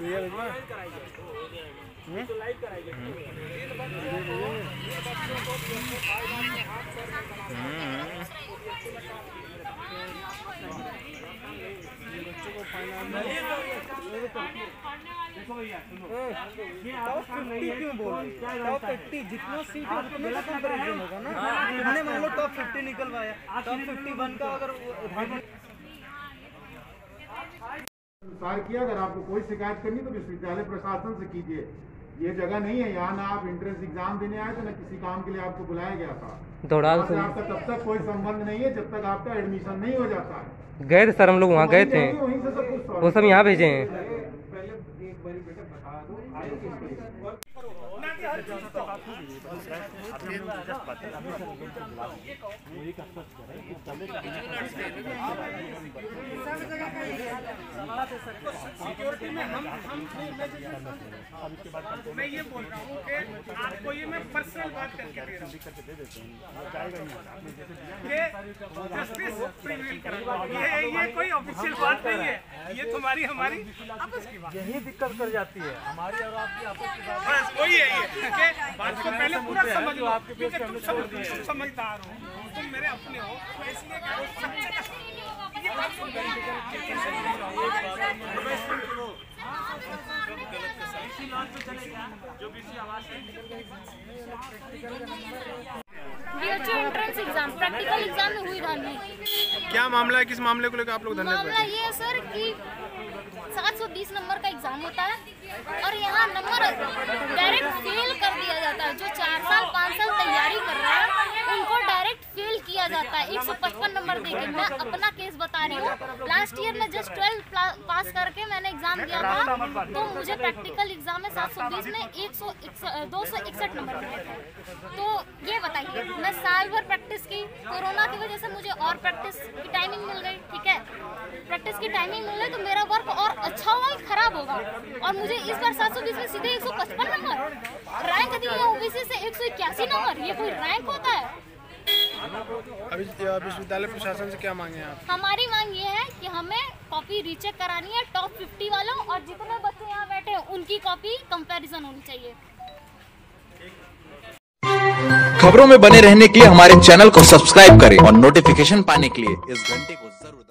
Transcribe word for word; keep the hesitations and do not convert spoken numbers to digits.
जितना सीट है उतने का कंपैरिजन होगा ना। हमने मान लो टॉप फिफ्टी निकलवाया, टॉप फिफ्टी वन का अगर किया, अगर आपको कोई शिकायत करनी तो विश्वविद्यालय प्रशासन से कीजिए। ये जगह नहीं है, यहाँ ना आप एंट्रेंस एग्जाम देने आए थे, ना किसी काम के लिए आपको बुलाया गया था। दौड़ाल से आपका तब तक कोई संबंध नहीं है जब तक आपका एडमिशन नहीं हो जाता है। गए थे सर, हम लोग वहाँ गए थे, वो सब यहाँ भेजे हैं। सिक्योरिटी में हम हम मैं ये बोल रहा हूँ कि आपको ये मैं पर्सनल बात करके दे रहा हूँ ये जस्टिस प्रिवेल करेगा। ये ये कोई ऑफिशियल बात नहीं है, ये तुम्हारी हमारी आपस की बात। यही दिक्कत कर जाती है हमारी और आपकी आपस की बात। बस वही है ये कि बात को पहले पूरा समझ लो, क्योंकि तुम समझ तुम समझदार हो, तुम मेरे अपने हो, इसलिए ये बात सुन रही है। एंट्रेंस एग्जाम प्रैक्टिकल एग्जाम में हुई धांधली। क्या मामला है, किस मामले को लेकर आप लोग धरने पे? मामला ये है सर कि सात सौ बीस नंबर का एग्जाम होता है और यहाँ नंबर डायरेक्ट फेल कर दिया जाता है। जो चार साल पाँच साल तैयारी कर रहे हैं उनको डायरेक्ट फेल किया जाता है एक सौ पचपन नंबर देके। मैं अपना केस बता रही हूँ, लास्ट ईयर में जस्ट ट्वेल्थ पास करके मैंने एग्जाम दिया था, तो मुझे प्रैक्टिकल एग्जाम में सात सौ बीस में एक सौ दो सौ इकसठ नंबर मिले थे। तो ये बताइए, मैं साल भर प्रैक्टिस की, कोरोना की वजह से मुझे और प्रैक्टिस की टाइमिंग मिल गई, ठीक है, प्रैक्टिस की टाइमिंग मिल गई तो मेरा वर्क और अच्छा होगा कि खराब होगा। और मुझे इस बार सात सौ बीस में सीधे एक सौ पचपन नंबर रैंक दी है, ओबीसी से एक सौ इक्यासी नंबर, ये कोई रैंक होता है? अभी विश्वविद्यालय प्रशासन से क्या मांगे आप? हमारी मांग ये है कि हमें कॉपी रीचेक करानी है टॉप फिफ्टी वालों, और जितने बच्चे यहाँ बैठे हैं उनकी कॉपी कंपैरिजन होनी चाहिए। खबरों में बने रहने के लिए हमारे चैनल को सब्सक्राइब करें और नोटिफिकेशन पाने के लिए इस घंटे को जरूर